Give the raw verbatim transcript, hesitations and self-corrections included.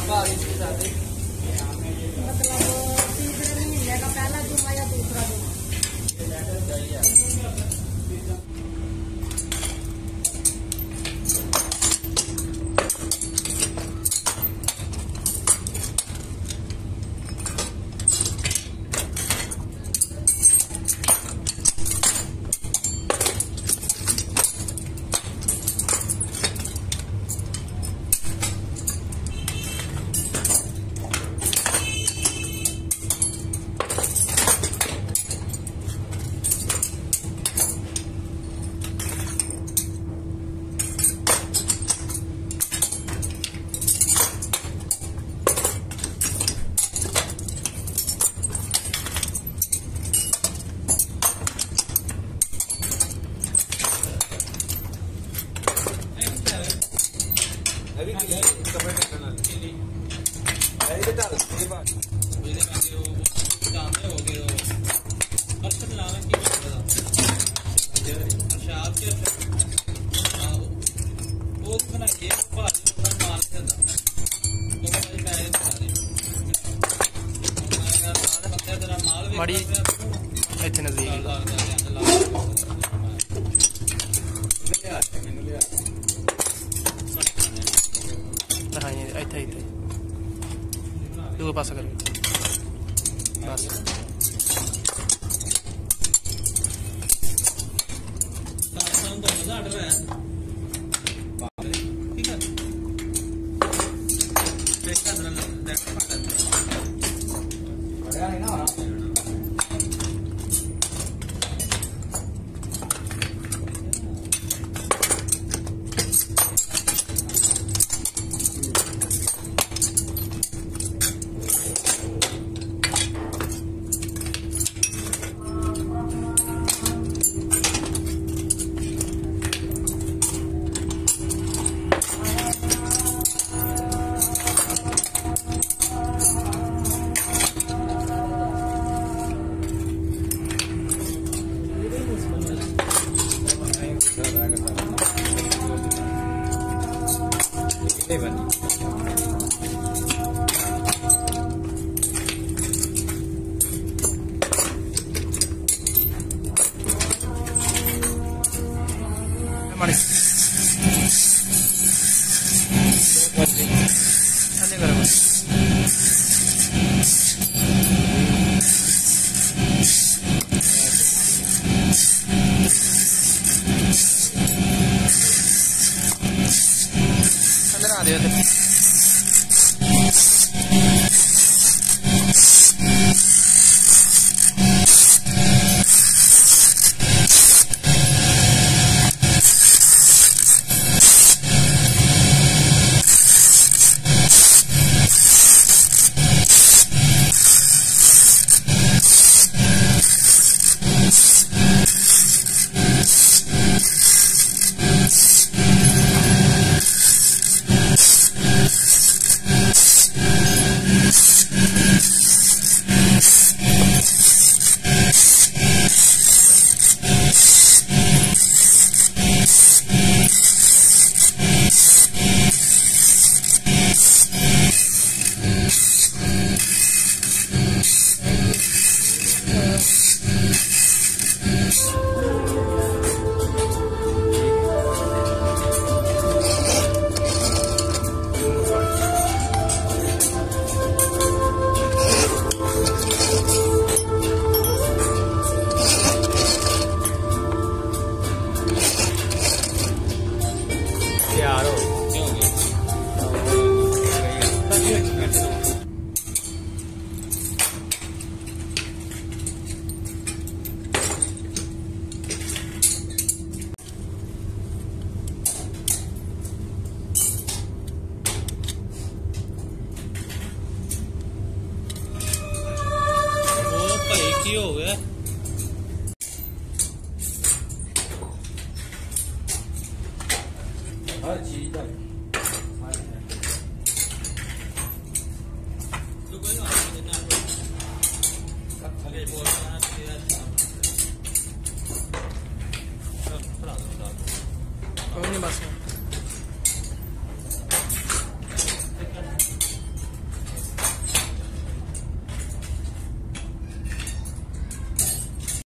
तीसरे महीने का पहला जुम्मा या दूसरा जुम्मा। अभी कपड़े करना ऐसे डाल ये बात मेरे का जो काम है हो गया अच्छा लाना की बता अच्छा आपके वो बना के बात माल से ना वो मेरी मैं बता रही मैं सारे बच्चे तेरा माल माड़ी ਇੱਥੇ ਨਜ਼ਦੀਕ हाँ जी इतना इतना दूसरे पास करो बस अंदर आ दिया हो गया हर चीज का तो कोई